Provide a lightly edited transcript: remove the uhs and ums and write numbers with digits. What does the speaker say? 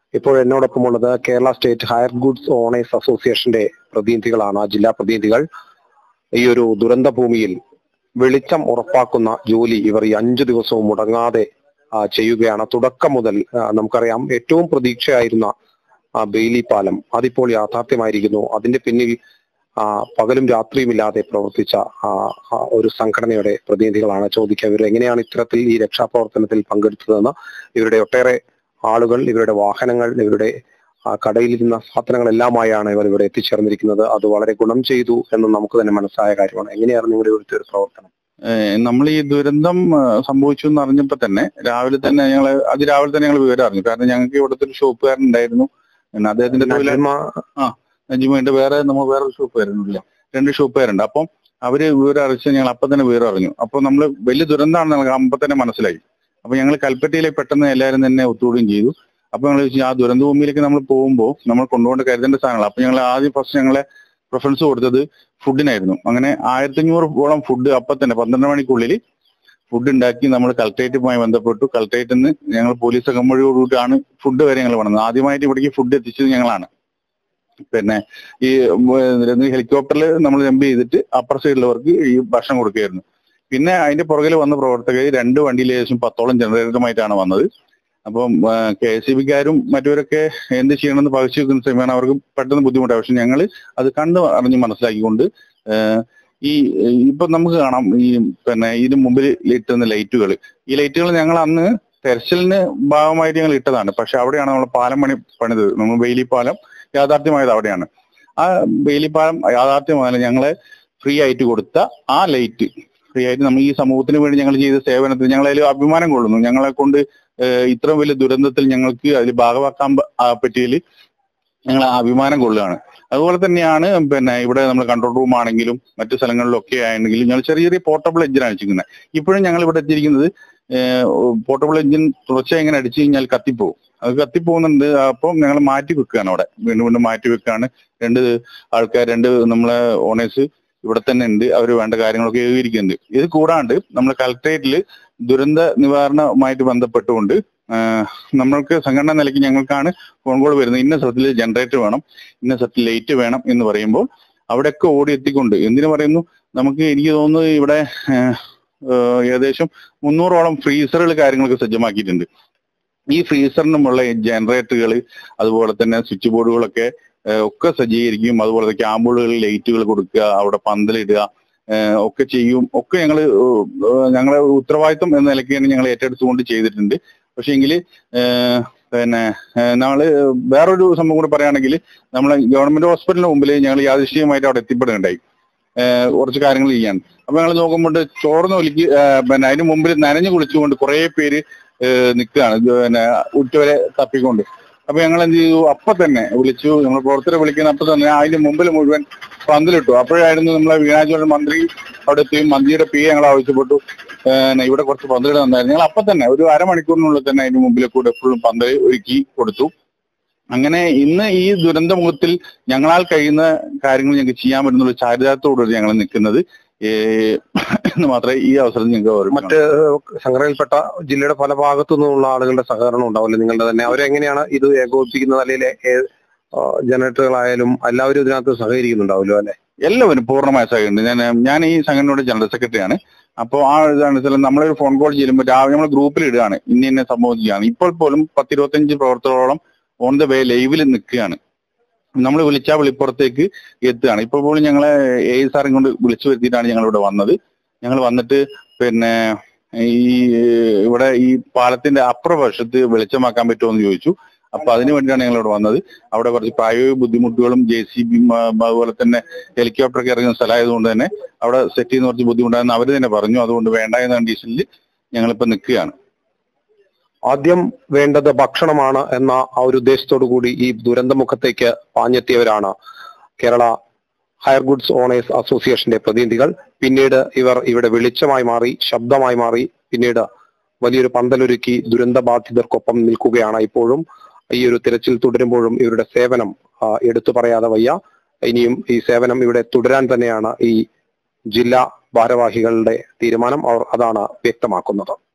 ഇപ്പോൾ എന്നോടൊപ്പമുള്ളത് Kerala state hire goods owners അസോസിയേഷന്റെ പ്രതിനിധികളാണ്, ജില്ലാ പ്രതിനിധികൾ. ഈ ഒരു ദുരന്ത ഭൂമിയിൽ വെളിച്ചം ഉറപ്പാക്കുന്ന ജോലി ഇവർ ഈ 5 ദിവസവും മുടങ്ങാതെ ചെയ്യുകയാണ്. തുടക്കം മുതൽ നമുക്കറിയാം, ഏറ്റവും പ്രതീക്ഷയായിരുന്ന ബെയിലി പാലം അതിപ്പോൾ യാഥാർത്ഥ്യമായിരിക്കുന്നു. അതിന്റെ പിന്നിൽ പകലും രാത്രിയുമില്ലാതെ പ്രവർത്തിച്ച ഒരു സംഘടനയുടെ പ്രതിനിധികളാണ്. ചോദിക്കുക, ഇവർ എങ്ങനെയാണ് ഇത്തരത്തിൽ ഈ രക്ഷാപ്രവർത്തനത്തിൽ പങ്കെടുത്തതെന്ന്. ഇവരുടെ ഒട്ടേറെ ആളുകൾ, ഇവരുടെ വാഹനങ്ങൾ, ഇവരുടെ കടയിലിരുന്ന സാധനങ്ങളെല്ലാമായാണ് ഇവർ ഇവിടെ എത്തിച്ചേർന്നിരിക്കുന്നത്. അത് വളരെ ഗുണം ചെയ്തു എന്ന് നമുക്ക് തന്നെ മനസ്സിലായ കാര്യമാണ്. എങ്ങനെയാണ് നിങ്ങളുടെ ഇവിടുത്തെ ഒരു പ്രവർത്തനം? നമ്മൾ ഈ ദുരന്തം സംഭവിച്ചു എന്ന് അറിഞ്ഞപ്പോ തന്നെ രാവിലെ തന്നെ ഞങ്ങൾ വിവരം അറിഞ്ഞു. കാരണം ഞങ്ങൾക്ക് ഇവിടുത്തെ ഒരു ഷോപ്പുകാരൻ ഉണ്ടായിരുന്നു. അദ്ദേഹത്തിന്റെ നജിമയുണ്ട്, വേറെ ഷോപ്പുകാരനില്ല, 2 ഷോപ്പുകാരുണ്ട്. അപ്പം അവര് വിവരം അറിയിച്ച് ഞങ്ങൾ അപ്പം തന്നെ വിവരം അറിഞ്ഞു. അപ്പൊ നമ്മൾ വലിയ ദുരന്തമാണെന്ന് നമുക്ക് അപ്പം തന്നെ മനസ്സിലായി. അപ്പൊ ഞങ്ങൾ കൽപ്പറ്റയിലേക്ക് പെട്ടെന്ന് എല്ലാവരും തന്നെ ഒത്തുകൂടുകയും ചെയ്തു. അപ്പൊ ഞങ്ങൾ ആ ദുരന്ത ഭൂമിയിലേക്ക് നമ്മൾ പോകുമ്പോൾ നമ്മൾ കൊണ്ടുപോകേണ്ട കരുതേണ്ട സാധനങ്ങൾ. അപ്പൊ ഞങ്ങൾ ഫസ്റ്റ് ഞങ്ങളെ പ്രിഫറൻസ് കൊടുത്തത് ഫുഡിനായിരുന്നു. അങ്ങനെ 1500ഓളം ഫുഡ് അപ്പം തന്നെ 12 മണിക്കുള്ളിൽ ഫുഡ് ഉണ്ടാക്കി നമ്മൾ കളക്ടറേറ്റുമായി ബന്ധപ്പെട്ടു. കളക്ടറേറ്റിൽ നിന്ന് ഞങ്ങൾ പോലീസ് അകമ്പടിയോടുകൂടിയാണ് ഫുഡ് വരെ ഞങ്ങൾ വന്നത്. ആദ്യമായിട്ട് ഇവിടേക്ക് ഫുഡ് എത്തിച്ചത് ഞങ്ങളാണ്. പിന്നെ ഈ ഹെലികോപ്റ്ററിൽ നമ്മൾ ജമ്പ് ചെയ്തിട്ട് അപ്പർ സൈഡിലുള്ളവർക്ക് ഈ ഭക്ഷണം കൊടുക്കുകയായിരുന്നു. പിന്നെ അതിന്റെ പുറകിൽ വന്ന പ്രവർത്തകർ 2 വണ്ടിയിൽ ഏകദേശം 10ഓളം ജനറേറ്ററുമായിട്ടാണ് വന്നത്. അപ്പം KSEBക്കാരും മറ്റവരൊക്കെ എന്ത് ചെയ്യണമെന്ന് പകച്ചു വെക്കുന്ന സമയമാണ് അവർക്ക് പെട്ടെന്ന് ബുദ്ധിമുട്ടാണ്. പക്ഷെ ഞങ്ങൾ അത് കണ്ട് അറിഞ്ഞ് മനസ്സിലാക്കിക്കൊണ്ട് ഇപ്പൊ നമുക്ക് കാണാം പിന്നെ ഇതിന് മുമ്പിൽ ഇട്ടുന്ന ലൈറ്റുകൾ. ഈ ലൈറ്റുകൾ ഞങ്ങൾ അന്ന് തെരച്ചിലിന് ഭാഗമായിട്ട് ഞങ്ങൾ ഇട്ടതാണ്. പക്ഷെ അവിടെയാണ് നമ്മൾ പാലം പണിത്. നമ്മൾ ബെയിലി പാലം യാഥാർത്ഥ്യമായത് അവിടെയാണ്. ആ ബെയിലി പാലം യാഥാർത്ഥ്യമായാലും ഞങ്ങളെ ഫ്രീ ആയിട്ട് കൊടുത്ത ആ ലൈറ്റ് ഫ്രീ ആയിട്ട് നമ്മൾ ഈ സമൂഹത്തിന് വേണ്ടി ഞങ്ങൾ ചെയ്ത സേവനത്തിൽ ഞങ്ങൾ അതിൽ അഭിമാനം കൊള്ളുന്നു. ഞങ്ങളെ കൊണ്ട് ഇത്രയും വലിയ ദുരന്തത്തിൽ ഞങ്ങൾക്ക് അതിൽ ഭാഗമാക്കാൻ പറ്റിയതിൽ ഞങ്ങൾ അഭിമാനം കൊള്ളുകയാണ്. അതുപോലെ തന്നെയാണ് പിന്നെ ഇവിടെ നമ്മൾ കൺട്രോൾ റൂം ആണെങ്കിലും മറ്റു സ്ഥലങ്ങളിലൊക്കെ ആണെങ്കിലും ഞങ്ങൾ ചെറിയ പോർട്ടബിൾ എഞ്ചിനാണ് വെച്ചിരിക്കുന്നത്. ഇപ്പോഴും ഞങ്ങൾ ഇവിടെ എത്തിയിരിക്കുന്നത് പോർട്ടബിൾ എഞ്ചിൻ തുടർച്ചയായി ഇങ്ങനെ അടിച്ചു കഴിഞ്ഞാൽ കത്തിപ്പോകും. അത് കത്തിപ്പോകുന്നുണ്ട്. അപ്പം ഞങ്ങൾ മാറ്റി വെക്കുകയാണ്, അവിടെ വീണ്ടും മാറ്റി വെക്കുകയാണ്. 2 ആൾക്കാർ, 2 നമ്മളെ ഓണേഴ്സ് ഇവിടെ തന്നെ ഉണ്ട്. അവർ വേണ്ട കാര്യങ്ങളൊക്കെ ഏകീകരിക്കുന്നുണ്ട്. ഇത് കൂടാണ്ട് നമ്മൾ കളക്ടറേറ്റിൽ ദുരന്ത നിവാരണവുമായിട്ട് ബന്ധപ്പെട്ടുകൊണ്ട് നമ്മൾക്ക് സംഘടനാ നിലയ്ക്ക് ഞങ്ങൾക്കാണ് ഫോൺ കോൾ വരുന്നത്. ഇന്ന സ്ഥലത്തിൽ ജനറേറ്റർ വേണം, ഇന്ന സ്ഥലത്തിൽ ലൈറ്റ് വേണം എന്ന് പറയുമ്പോൾ അവിടെയൊക്കെ ഓടി എത്തിക്കൊണ്ട് എന്തിനു പറയുന്നു, നമുക്ക് എനിക്ക് തോന്നുന്നു ഇവിടെ ഏകദേശം 300ഓളം ഫ്രീസറുകൾ കാര്യങ്ങളൊക്കെ സജ്ജമാക്കിയിട്ടുണ്ട്. ഈ ഫ്രീസറിനുമുള്ള ജനറേറ്ററുകൾ, അതുപോലെ തന്നെ സ്വിച്ച് ബോർഡുകളൊക്കെ ഒക്കെ സജ്ജീകരിക്കും. അതുപോലെ ക്യാമ്പുകളിൽ ലൈറ്റുകൾ കൊടുക്കുക, അവിടെ പന്തലിടുക ഒക്കെ ചെയ്യും. ഒക്കെ ഞങ്ങളെ ഉത്തരവാദിത്വം എന്ന നിലയ്ക്കാണ് ഞങ്ങൾ ഏറ്റെടുത്തുകൊണ്ട് ചെയ്തിട്ടുണ്ട്. പക്ഷെ എങ്കിൽ പിന്നെ നമ്മള് വേറൊരു സംഭവം കൂടി പറയുകയാണെങ്കിൽ, നമ്മളെ ഗവൺമെന്റ് ഹോസ്പിറ്റലിന് മുമ്പിൽ ഞങ്ങൾ യാദൃശ്ചികമായിട്ട് അവിടെ എത്തിപ്പെടുകയുണ്ടായി കുറച്ച് കാര്യങ്ങൾ ചെയ്യാൻ. അപ്പൊ ഞങ്ങൾ നോക്കുമ്പോൾ ചോർന്ന് ഒലിക്ക് പിന്നെ അതിന് മുമ്പിൽ നനഞ്ഞു കുളിച്ചുകൊണ്ട് കുറെ പേര് നിൽക്കുകയാണ്, പിന്നെ ഉറ്റവരെ തപ്പിക്കൊണ്ട്. അപ്പൊ ഞങ്ങൾ എന്ത് ചെയ്തു, അപ്പൊ തന്നെ വിളിച്ചു, നമ്മൾ പ്രവർത്തകരെ വിളിക്കുന്ന അപ്പൊ തന്നെ അതിന്റെ മുമ്പിൽ മുഴുവൻ പന്തലിട്ടു. അപ്പോഴായിരുന്നു നമ്മളെ വീണാചോഴൻ മന്ത്രി അവിടെ എത്തിയും മന്ത്രിയുടെ ഞങ്ങൾ ആവശ്യപ്പെട്ടു ഇവിടെ കുറച്ച് പന്തലിട നന്നായിരുന്നു. ഞങ്ങൾ അപ്പൊ തന്നെ ഒരു അരമണിക്കൂറിനുള്ളിൽ തന്നെ അതിന്റെ മുമ്പിൽ കൂടെ എപ്പോഴും പന്തൽ ഒരുക്കി കൊടുത്തു. അങ്ങനെ ഇന്ന് ഈ ദുരന്തമുഖത്തിൽ ഞങ്ങളാൽ കഴിയുന്ന കാര്യങ്ങൾ ഞങ്ങൾക്ക് ചെയ്യാൻ പറ്റുന്ന ചാരിതാർത്ഥ്യത്തോടുകൂടി ഞങ്ങൾ നിൽക്കുന്നത് എന്ന് മാത്രമേ ഈ അവസരത്തിൽ ഞങ്ങൾക്ക് മറ്റ് സംഘടനയിൽപ്പെട്ട ജില്ലയുടെ പല ഭാഗത്തു നിന്നുള്ള ആളുകളുടെ സഹകരണം ഉണ്ടാവില്ലേ നിങ്ങളുടെ തന്നെ? അവരെങ്ങനെയാണ് ഇത് ഏകോപിപ്പിക്കുന്നത്? അല്ലെങ്കിൽ ജനറേറ്ററുകളായാലും എല്ലാവരും ഇതിനകത്ത് സഹകരിക്കുന്നുണ്ടാവുമല്ലോ അല്ലെ? എല്ലാവരും പൂർണ്ണമായ സഹകരണം. ഞാൻ ഈ സംഘടനയുടെ ജനറൽ സെക്രട്ടറിയാണ്. അപ്പോൾ ആ ഇതാണ് നമ്മളൊരു ഫോൺ കോൾ ചെയ്യുമ്പോൾ രാവിലെ നമ്മൾ ഗ്രൂപ്പിൽ ഇടുകയാണ്, ഇന്ന സംഭവം ചെയ്യുകയാണ്. ഇപ്പോൾ പോലും 10-25 പ്രവർത്തകരോളം ഓൺ ദ വേ ലൈവിൽ നിൽക്കുകയാണ്. നമ്മൾ വിളിച്ചാൽ വെളിപ്പുറത്തേക്ക് എത്തുകയാണ്. ഇപ്പോൾ പോലും ഞങ്ങളെ സാറും കൊണ്ട് വിളിച്ചു വരുത്തിയിട്ടാണ് ഞങ്ങൾ ഇവിടെ വന്നത്. ഞങ്ങൾ വന്നിട്ട് പിന്നെ ഇവിടെ ഈ പാലത്തിന്റെ അപ്പുറവശത്ത് വെളിച്ചമാക്കാൻ പറ്റുമോ എന്ന് ചോദിച്ചു. അപ്പൊ അതിനു വേണ്ടിയാണ് ഞങ്ങൾ ഇവിടെ വന്നത്. അവിടെ കുറച്ച് പ്രായോഗിക ബുദ്ധിമുട്ടുകളും JCB അതുപോലെ തന്നെ ഹെലികോപ്റ്ററൊക്കെ ഇറങ്ങുന്ന സ്ഥലമായതുകൊണ്ട് തന്നെ അവിടെ സെറ്റ് ചെയ്യുന്ന കുറച്ച് ബുദ്ധിമുട്ടാണെന്ന് അവർ തന്നെ പറഞ്ഞു. അതുകൊണ്ട് വേണ്ട എന്ന കണ്ടീഷനിൽ ഞങ്ങളിപ്പോ നിൽക്കുകയാണ്. ആദ്യം വേണ്ടത് ഭക്ഷണമാണ് എന്ന ആ ഒരു ഉദ്ദേശത്തോടു കൂടി ഈ ദുരന്തമുഖത്തേക്ക് പാഞ്ഞെത്തിയവരാണ് കേരള ഹയർ ഗുഡ്സ് ഓണേഴ്സ് അസോസിയേഷന്റെ പ്രതിനിധികൾ. പിന്നീട് ഇവർ ഇവിടെ വെളിച്ചമായി മാറി, ശബ്ദമായി മാറി, പിന്നീട് വലിയൊരു പന്തലൊരുക്കി ദുരന്തബാധിതർക്കൊപ്പം നിൽക്കുകയാണ്. ഇപ്പോഴും ഈ ഒരു തിരച്ചിൽ തുടരുമ്പോഴും ഇവരുടെ സേവനം എടുത്തു പറയാതെ വയ്യ. ഇനിയും ഈ സേവനം ഇവിടെ തുടരാൻ തന്നെയാണ് ഈ ജില്ലാ ഭാരവാഹികളുടെ തീരുമാനം. അവർ അതാണ് വ്യക്തമാക്കുന്നത്.